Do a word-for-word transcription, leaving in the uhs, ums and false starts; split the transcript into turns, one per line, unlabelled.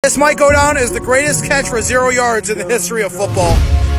This might go down as the greatest catch for zero yards in the history of football.